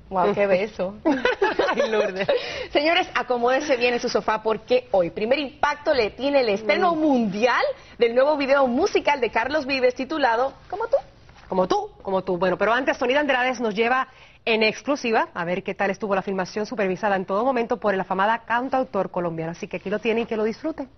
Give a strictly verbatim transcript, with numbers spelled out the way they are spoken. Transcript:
Wow, qué beso. Ay, Lourdes. Señores, acomódense bien en su sofá porque hoy Primer Impacto le tiene el estreno mm. mundial del nuevo video musical de Carlos Vives titulado ¿Como tú? Como tú, como tú. Bueno, pero antes Sonida Andrades nos lleva en exclusiva a ver qué tal estuvo la filmación supervisada en todo momento por el afamada cantautor colombiano. Así que aquí lo tiene y que lo disfrute.